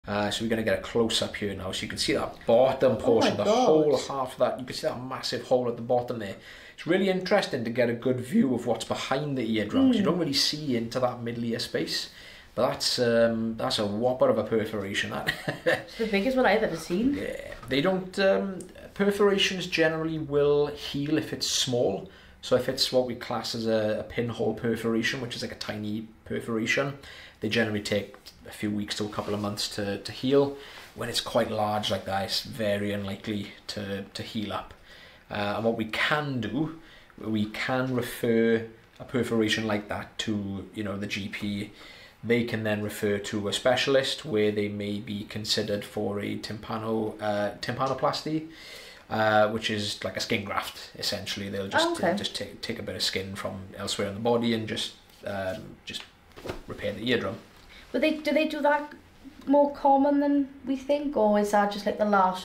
So we're going to get a close-up here now, so you can see that bottom portion, the whole half of that, you can see that massive hole at the bottom there. It's really interesting to get a good view of what's behind the eardrum. You don't really see into that middle ear space, but that's a whopper of a perforation. That It's the biggest one I've ever seen. Yeah, they don't. Perforations generally will heal if it's small. So if it's what we class as a pinhole perforation, which is like a tiny perforation, they generally take a few weeks to a couple of months to heal. When it's quite large like that, it's very unlikely to heal up. And what we can do, we can refer a perforation like that to, you know, the GP. They can then refer to a specialist where they may be considered for a tympanoplasty, which is like a skin graft. Essentially, they'll just take a bit of skin from elsewhere in the body and just repair the eardrum. But do they do that more common than we think, or is that just like the last